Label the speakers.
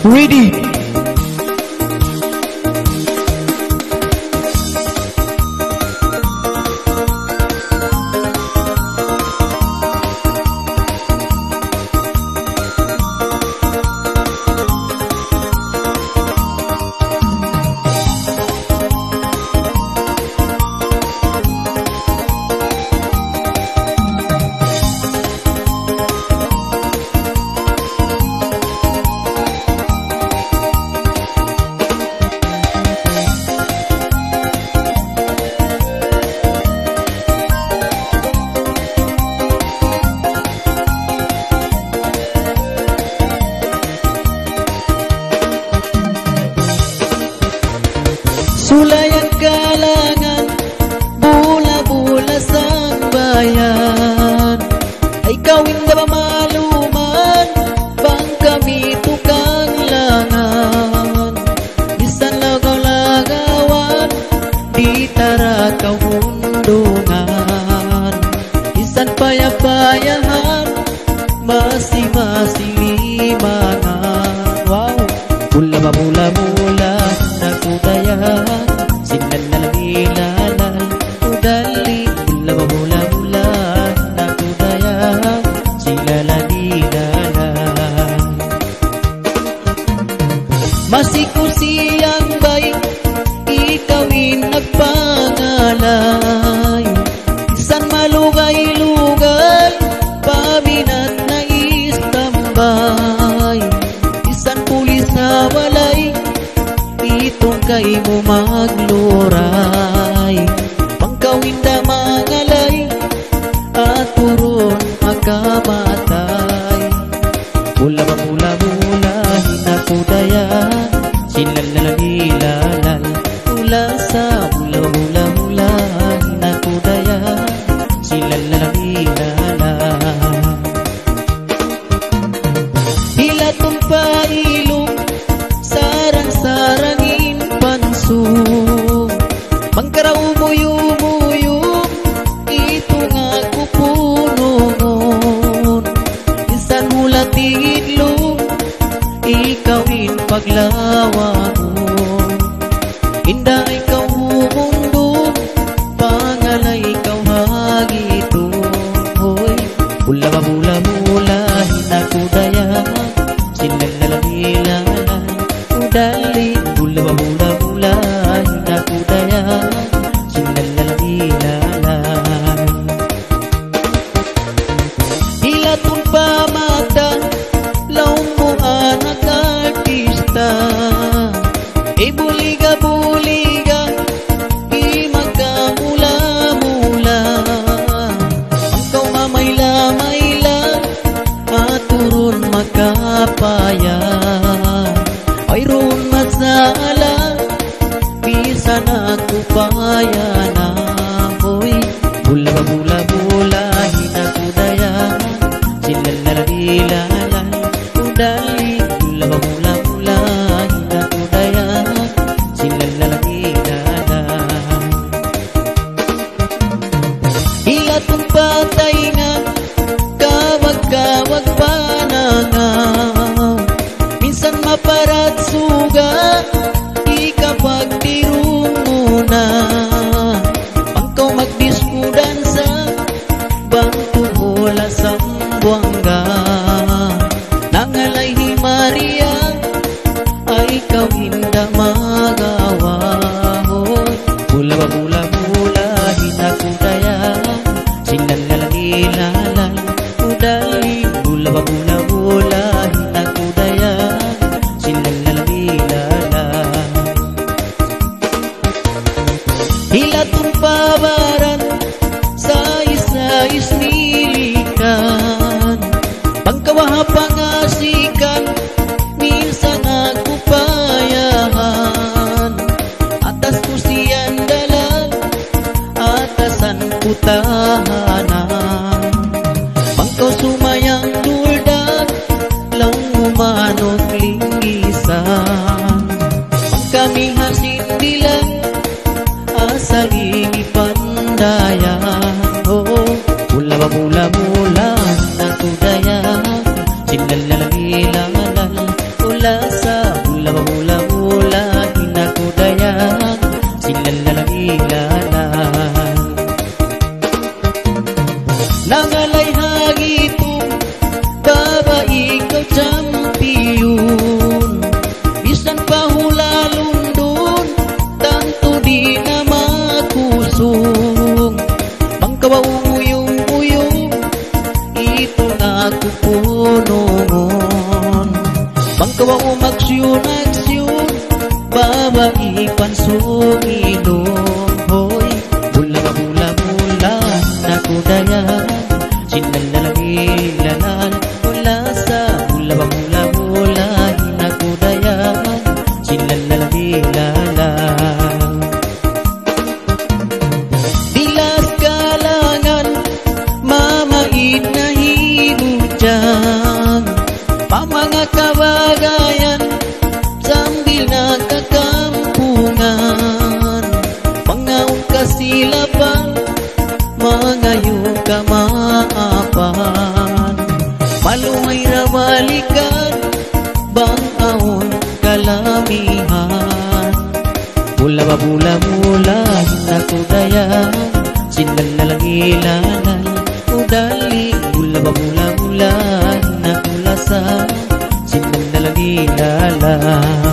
Speaker 1: Ready. Sulayan kalangan, bula-bula sang bayan. Ay kawin na ba maluman, bang kami tukang langan. Bisan lagaw-lagawan, di tara kawundungan. Bisan paya-payahan, masing-masing limangan. Wow, bula-bula-bula nakudayan, sinalalabilalan, udali, bula-bula-bula nakudayan, sinalalabilalan. Masikusiyang bay, ikawin nagpangalay. Isan malugay-lugay, paminat na istambay. Isan pulis na walay, itong kay mo magluray. Pangkawin na mangalay, at turon makamatay. Bula-bula-bula hinakudayan, sinalalabilalal, mula sa bula-bula-bula hinakudayan, sinalalabilalal. Hilatong pailong, sarang-sarangin pansong, mangkaraumuyum-uyum, ito nga kupunungon. Minsan mula tidlong, ikawin paglawangon. Inda ikaw humundong, pangalay ikaw hagitong. Hoy, bula-bula-bula hinakudayan, sinalalabilalan, udali, bula-bula-bula hinakudayan, sinalalabilalan. Hilatong pamata, laong mo anak artista. Buliga-buliga, di magkamula-mula. Angkaw mamayla-mayla, at turun magkapaya. Ay ron masala, bisan ako paya na. Hoy, bula-bula-bula hinakudayan, sinalalabilalan, udali, bula-bula-bula hinakudayan, sinalalabilalan. Hilatong patay nga, kawag-kawag panangaw. Minsan maparat suga, ikapagtirong muna. Pangkaw magdiskudansa, bangtubola sa buwangga. Nangalay ni Maria, ay kawin na magawa. Bula-bula-bula hinakudayan, sinalalabilalan, udali, bula-bula-bula hinakudayan, sinalalabilalan. Hilatong pabaran, sa isa-is nilikan. Pangkawahapangasikan, minsan ako payahan. Atas ko siyan dalag, atasan ko tahanan. Pangkaw sumayang duldag, lang umanong linggisan. Pangkami hasin bilang, asaling ipandayan. Oh, bula-bula-bula nakudayan, sinalalabilalan, ula sa mula-mula aku daya sinan na lang ilanan udali mula-mula aku lasa sinan na lang ilanan